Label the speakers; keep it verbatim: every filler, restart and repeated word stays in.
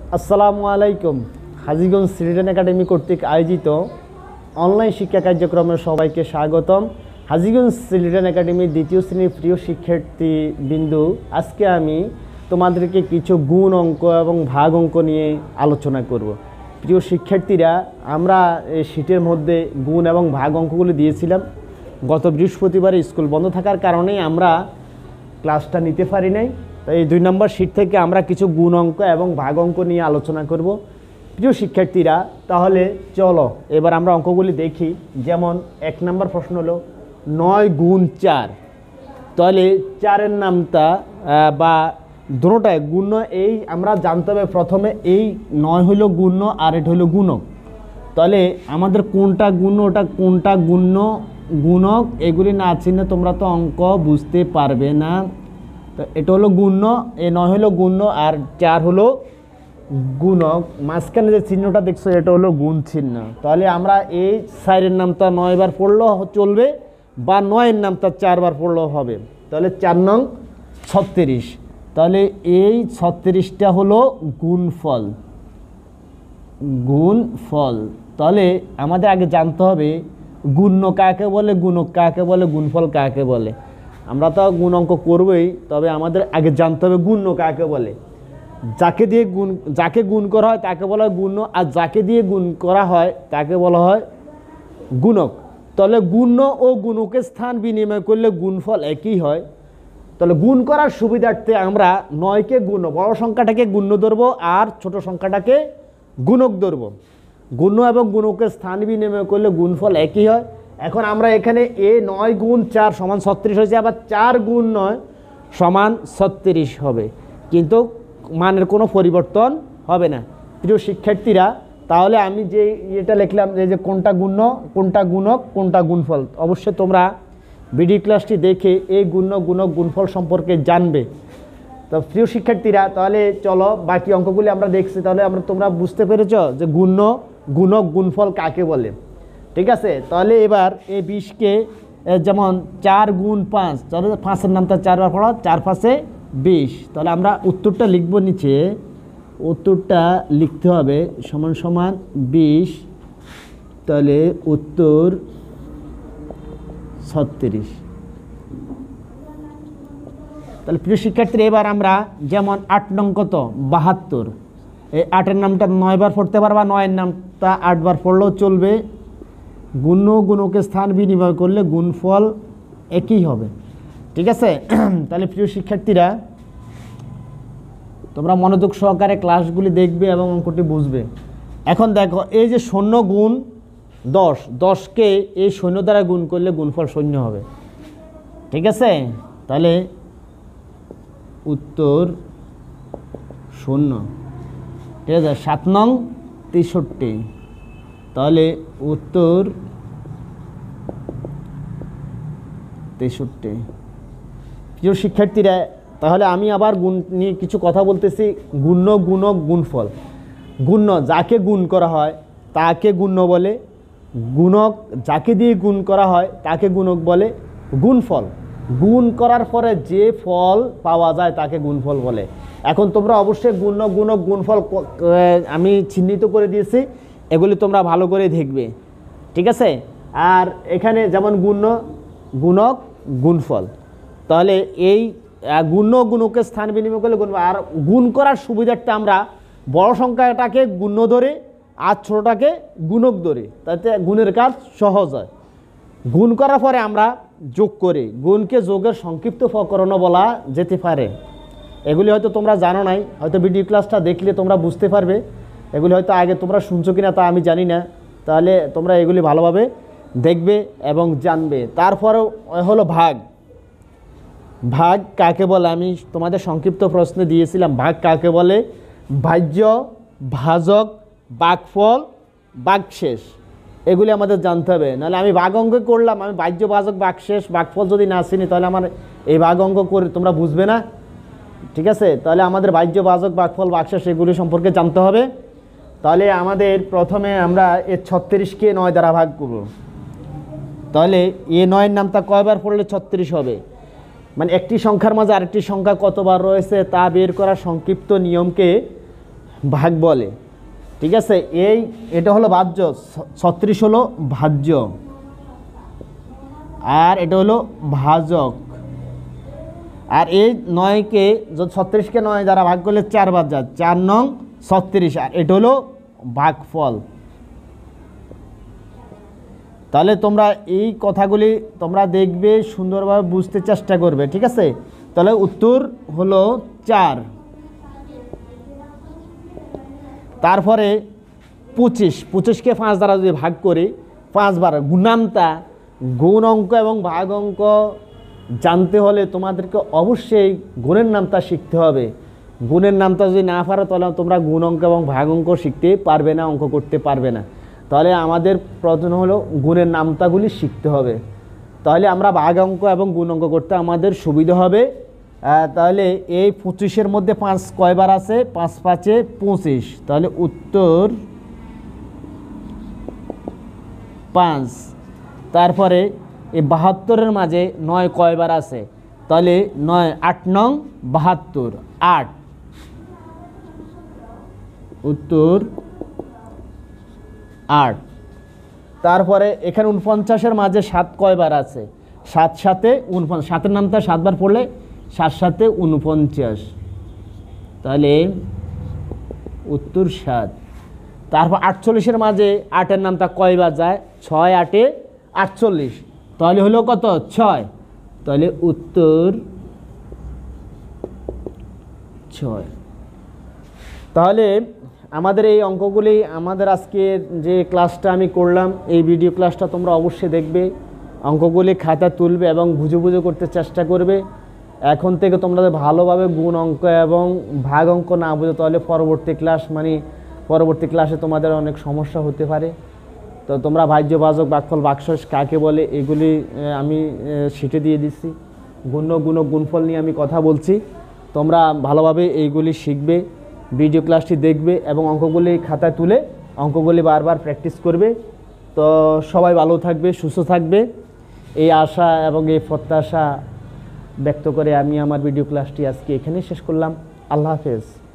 Speaker 1: আসসালামু আলাইকুম। Hajiganj children academy কর্তৃক আয়োজিত অনলাইন শিক্ষা কার্যক্রমে সবাইকে স্বাগতম। হাজীগঞ্জ চিলড্রেন একাডেমির দ্বিতীয় শ্রেণীর প্রিয় শিক্ষার্থী বিন্দু, আজকে আমি তোমাদেরকে কিছু গুণ অঙ্ক এবং ভাগ অঙ্ক নিয়ে আলোচনা করব। প্রিয় শিক্ষার্থীরা, আমরা এই শীটের মধ্যে গুণ এবং ভাগ অঙ্কগুলি দিয়েছিলাম। গত বৃহস্পতিবার স্কুল বন্ধ থাকার কারণে আমরা ক্লাসটা নিতে পারি নাই। তো এই দুই নম্বর শীট থেকে আমরা কিছু গুণ অঙ্ক এবং ভাগ অঙ্ক নিয়ে আলোচনা করব। প্রিয় শিক্ষার্থীরা, তাহলে চলো এবার আমরা অঙ্কগুলি দেখি। যেমন এক নম্বর প্রশ্ন হলো নয় গুণ চার। তাহলে চারের নামটা বা দুটোটায় গুণ্য, এই আমরা জানতে হবে প্রথমে এই নয় হইল গুণ্য আর এটা হইল গুণক। তাহলে আমাদের কোনটা গুণ্য ওটা কোনটা গুণ্য গুণক এগুলি না চিনে তোমরা তো অঙ্ক বুঝতে পারবে না। তো এটা হলো গুণ্য, এই নয় হলো গুণ্য আর চার হলো গুণক। মাঝখানে যে চিহ্নটা দেখছো এটা হলো গুণ চিহ্ন। তাহলে আমরা এই চারের নামটা নয়বার পড়লেও চলবে বা নয়ের নামটা চারবার পড়লেও হবে। তাহলে চার নং ছত্রিশ। তাহলে এই ছত্রিশটা হলো গুণফল গুণফল তাহলে আমাদের আগে জানতে হবে গুণ্য কাকে বলে, গুণক কাকে বলে, গুণফল কাকে বলে। আমরা তো গুণ অঙ্ক করবই, তবে আমাদের আগে জানতে হবে গুণ্য কাকে বলে। যাকে দিয়ে গুণ যাকে গুণ করা হয় তাকে বলা হয় গুণ্য, আর যাকে দিয়ে গুণ করা হয় তাকে বলা হয় গুণক। তাহলে গুণ্য ও গুণকের স্থান বিনিময় করলে গুণফল একই হয়। তাহলে গুণ করার সুবিধার্থে আমরা নয়কে গুণ, বড় সংখ্যাটাকে গুণ্য ধরবো আর ছোট সংখ্যাটাকে গুণক ধরবো। গুণ্য এবং গুণকের স্থান বিনিময় করলে গুণফল একই হয়। এখন আমরা এখানে এ নয় গুণ চার সমান ছত্রিশ হয়েছে, আবার চার গুণ নয় সমান ছত্রিশ হবে, কিন্তু মানের কোনো পরিবর্তন হবে না। প্রিয় শিক্ষার্থীরা, তাহলে আমি যে এটা লিখলাম যে কোনটা গুণ্য কোনটা গুণক কোনটা গুণফল, অবশ্যই তোমরা ভিডিও ক্লাসটি দেখে এই গুণ্য গুণক গুণফল সম্পর্কে জানবে। তো প্রিয় শিক্ষার্থীরা, তাহলে চলো বাকি অঙ্কগুলি আমরা দেখছি। তাহলে আমরা তোমরা বুঝতে পেরেছ যে গুণ্য গুণক গুণফল কাকে বলে। ঠিক আছে, তাহলে এবার এই বিশকে যেমন চার গুণ পাঁচ, তাহলে পাঁচের নামটা চারবার পড়া, চার পাঁচে বিশ। তাহলে আমরা উত্তরটা লিখব নিচে, উত্তরটা লিখতে হবে সমান সমান বিশ। তাহলে উত্তর ছত্রিশ। তাহলে প্রিয় শিক্ষার্থী, এবার আমরা যেমন আট নং কত বাহাত্তর, এই আটের নামটা নয়বার পড়তে পারবা, নয়ের নামটা আটবার পড়লেও চলবে। গুণ্য গুণকের স্থান বিনিময় করলে গুণফল একই হবে। ঠিক আছে, তাহলে প্রিয় শিক্ষার্থীরা, তোমরা মনোযোগ সহকারে ক্লাসগুলি দেখবে এবং অঙ্কটি বুঝবে। এখন দেখো, এই যে শূন্য গুণ দশ, দশকে এই শূন্য দ্বারা গুণ করলে গুণফল শূন্য হবে। ঠিক আছে, তাহলে উত্তর শূন্য। ঠিক আছে, সাত নং তেষট্টি। তাহলে উত্তর তেষট্টি। প্রিয় শিক্ষার্থীরা, তাহলে আমি আবার গুণ নিয়ে কিছু কথা বলতেছি। গুণ্য গুণক গুণফল। গুণ্য যাকে গুণ করা হয় তাকে গুণ্য বলে, গুণক যাকে দিয়ে গুণ করা হয় তাকে গুণক বলে, গুণফল গুণ করার পরে যে ফল পাওয়া যায় তাকে গুণফল বলে। এখন তোমরা অবশ্যই গুণ্য গুণক গুণফল আমি চিহ্নিত করে দিয়েছি, এগুলি তোমরা ভালো করে দেখবে। ঠিক আছে, আর এখানে যেমন গুণ্য গুণক গুণফল, তাহলে এই গুণ্য গুণকের স্থান বিনিময় করলে গুণ, আর গুণ করার সুবিধার্থে আমরা বড় সংখ্যাটাকে গুণ্য ধরে আর ছোটোটাকে গুণক ধরে, তাতে গুণের কাজ সহজ হয়। গুণ করার পরে আমরা যোগ করি, গুণকে যোগের সংক্ষিপ্ত প্রকরণও বলা যেতে পারে। এগুলি হয়তো তোমরা জানো নাই, হয়তো ভিডিও ক্লাসটা দেখলে তোমরা বুঝতে পারবে। এগুলি হয়তো আগে তোমরা শুনছো কিনা তা আমি জানি না, তাহলে তোমরা এগুলি ভালোভাবে দেখবে এবং জানবে। তারপরেও হলো ভাগ। ভাগ কাকে বলে আমি তোমাদের সংক্ষিপ্ত প্রশ্নে দিয়েছিলাম। ভাগ কাকে বলে? ভাজ্য, ভাজক, ভাগফল, ভাগশেষ, এগুলি আমাদের জানতে হবে। নাহলে আমি ভাগ অঙ্ক করলাম, আমি ভাজ্য, ভাজক, ভাগশেষ, ভাগফল যদি না চিনি তাহলে আমার এই ভাগ অঙ্ক করে তোমরা বুঝবে না। ঠিক আছে, তাহলে আমাদের ভাজ্য, ভাজক, ভাগফল, ভাগশেষ এগুলি সম্পর্কে জানতে হবে। তাহলে আমাদের প্রথমে আমরা এ ছত্রিশকে নয় দ্বারা ভাগ করব। তাহলে এ নয়ের নামটা কয়বার পড়লে ছত্রিশ হবে, মানে একটি সংখ্যার মাঝে আরেকটি সংখ্যা কতবার রয়েছে তা বের করার সংক্ষিপ্ত নিয়মকে ভাগ বলে। ঠিক আছে, এই এটা হলো ভাজ্য, ছত্রিশ হলো ভাজ্য, আর এটা হলো ভাজক। আর এই নয়কে যদি ছত্রিশকে নয় দ্বারা ভাগ করলে চার বাদ যায়, চার নং ছত্রিশ, আর এটা হলো ভাগফল। তাহলে তোমরা এই কথাগুলি তোমরা দেখবে, সুন্দরভাবে বুঝতে চেষ্টা করবে। ঠিক আছে, তাহলে উত্তর হলো চার। তারপরে পঁচিশ, পঁচিশকে পাঁচ দ্বারা যদি ভাগ করি, পাঁচবার গুণামতা, গুণ অঙ্ক এবং ভাগ অঙ্ক জানতে হলে তোমাদেরকে অবশ্যই গুণের নামতা শিখতে হবে। গুণের নামতা যদি না পারো তাহলে তোমরা গুণ অঙ্ক এবং ভাগ অঙ্ক শিখতে পারবে না, অঙ্ক করতে পারবে না। তাহলে আমাদের প্রয়োজন হলো গুণের নামতাগুলি শিখতে হবে, তাহলে আমরা ভাগ অঙ্ক এবং গুণ অঙ্ক করতে আমাদের সুবিধা হবে। তাহলে এই পঁচিশের মধ্যে পাঁচ কয়বার আছে? পাঁচ পাঁচে পঁচিশ, তাহলে উত্তর পাঁচ। তারপরে এই বাহাত্তরের মাঝে নয় কয়বার আছে? তাহলে নয়, আট নং বাহাত্তর, আট, উত্তর আট। তারপরে এখানে উনপঞ্চাশের মাঝে সাত কয়বার আছে? সাত সাথে উনপঞ্চাশ, সাতের নামটা সাতবার পড়লে সাত সাথে উনপঞ্চাশ, তাহলে উত্তর সাত। তারপর আটচল্লিশের মাঝে আটের নামটা কয়বার যায়? ছয় আটে আটচল্লিশ, তাহলে হলো কত? ছয়, তাহলে উত্তর ছয়। তাহলে আমাদের এই অঙ্কগুলি, আমাদের আজকে যে ক্লাসটা আমি করলাম, এই ভিডিও ক্লাসটা তোমরা অবশ্যই দেখবে, অঙ্কগুলি খাতা তুলবে এবং বুঝে বুঝে করতে চেষ্টা করবে। এখন থেকে তোমরা ভালোভাবে গুণ অঙ্ক এবং ভাগ অঙ্ক না বুঝো তাহলে পরবর্তী ক্লাস মানে পরবর্তী ক্লাসে তোমাদের অনেক সমস্যা হতে পারে। তো তোমরা ভাজ্য, ভাজক, ভাগফল, ভাগশেষ কাকে বলে এগুলি আমি শিটে দিয়ে দিচ্ছি। গুণ্য, গুণক, গুণফল নিয়ে আমি কথা বলছি, তোমরা ভালোভাবে এইগুলি শিখবে, ভিডিও ক্লাসটি দেখবে এবং অঙ্কগুলি খাতায় তুলে অঙ্কগুলি বারবার প্র্যাকটিস করবে। তো সবাই ভালো থাকবে, সুস্থ থাকবে, এই আশা এবং এই প্রত্যাশা ব্যক্ত করে আমি আমার ভিডিও ক্লাসটি আজকে এখানেই শেষ করলাম। আল্লাহ হাফেজ।